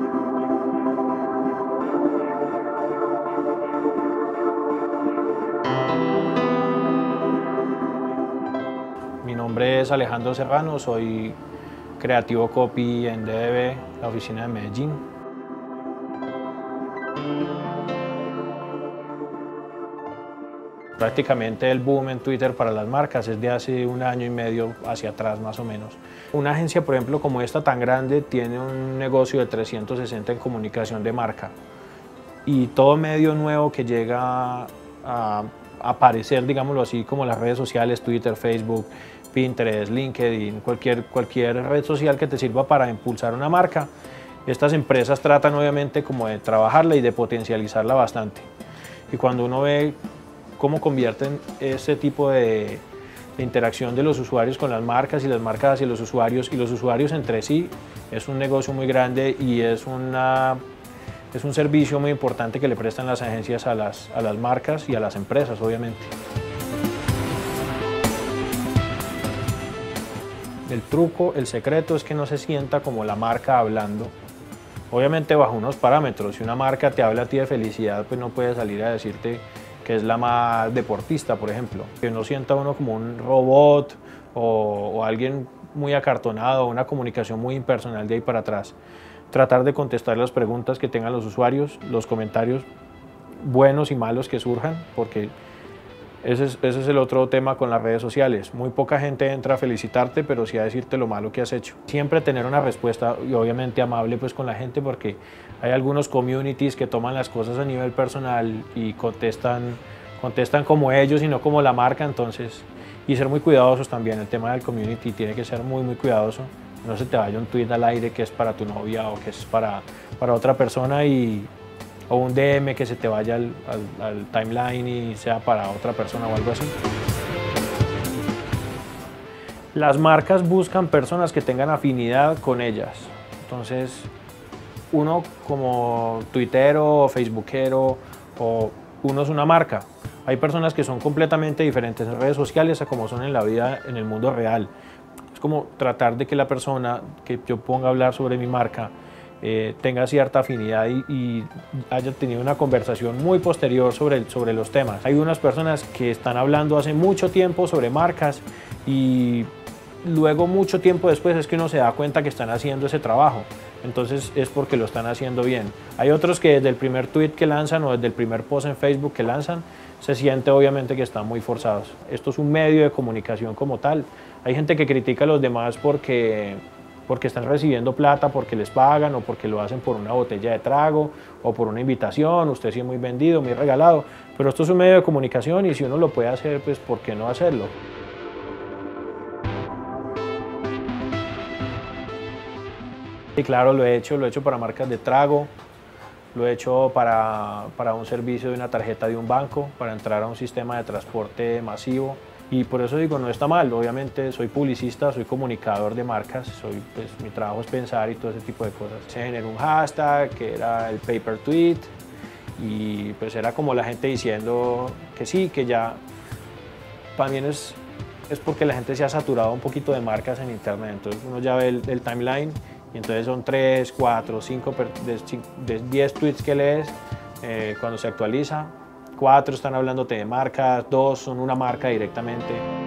Mi nombre es Alejandro Serrano, soy creativo copy en DDB, la oficina de Medellín. Prácticamente el boom en Twitter para las marcas es de hace 1 año y medio hacia atrás más o menos. Una agencia, por ejemplo, como esta tan grande, tiene un negocio de 360 en comunicación de marca. Y todo medio nuevo que llega a aparecer, digámoslo así, como las redes sociales, Twitter, Facebook, Pinterest, LinkedIn, cualquier red social que te sirva para impulsar una marca, estas empresas tratan obviamente como de trabajarla y de potencializarla bastante. Y cuando uno ve cómo convierten ese tipo de interacción de los usuarios con las marcas y las marcas hacia los usuarios y los usuarios entre sí, es un negocio muy grande y es un servicio muy importante que le prestan las agencias a las marcas y a las empresas, obviamente. El truco, el secreto es que no se sienta como la marca hablando. Obviamente bajo unos parámetros. Si una marca te habla a ti de felicidad, pues no puede salir a decirte que es la más deportista, por ejemplo. Que no sienta uno como un robot o alguien muy acartonado, una comunicación muy impersonal de ahí para atrás. Tratar de contestar las preguntas que tengan los usuarios, los comentarios buenos y malos que surjan, porque ese es el otro tema con las redes sociales. Muy poca gente entra a felicitarte, pero sí a decirte lo malo que has hecho. Siempre tener una respuesta y obviamente amable pues con la gente, porque hay algunos communities que toman las cosas a nivel personal y contestan como ellos y no como la marca, entonces, y ser muy cuidadosos también. El tema del community tiene que ser muy cuidadoso. No se te vaya un tweet al aire que es para tu novia o que es para otra persona o un DM que se te vaya al timeline y sea para otra persona o algo así. Las marcas buscan personas que tengan afinidad con ellas. Entonces, uno como tuitero o facebookero, uno es una marca. Hay personas que son completamente diferentes en redes sociales a como son en la vida, en el mundo real. Es como tratar de que la persona que yo ponga a hablar sobre mi marca tenga cierta afinidad y haya tenido una conversación muy posterior sobre los temas. Hay unas personas que están hablando hace mucho tiempo sobre marcas y luego mucho tiempo después es que uno se da cuenta que están haciendo ese trabajo. Entonces es porque lo están haciendo bien. Hay otros que desde el primer tweet que lanzan o desde el primer post en Facebook que lanzan, se siente obviamente que están muy forzados. Esto es un medio de comunicación como tal. Hay gente que critica a los demás porque están recibiendo plata, porque les pagan o porque lo hacen por una botella de trago o por una invitación, usted sí es muy vendido, muy regalado, pero esto es un medio de comunicación y si uno lo puede hacer, pues ¿por qué no hacerlo? Y claro, lo he hecho para marcas de trago, lo he hecho para un servicio de una tarjeta de un banco, para entrar a un sistema de transporte masivo. Y por eso digo, no está mal, obviamente soy publicista, soy comunicador de marcas, pues, mi trabajo es pensar y todo ese tipo de cosas. Se generó un hashtag que era el paper tweet y pues era como la gente diciendo que sí, que ya también es porque la gente se ha saturado un poquito de marcas en internet, entonces uno ya ve el timeline y entonces son 3, 4, 5, de 10 tweets que lees cuando se actualiza. 4 están hablándote de marcas, 2 son una marca directamente.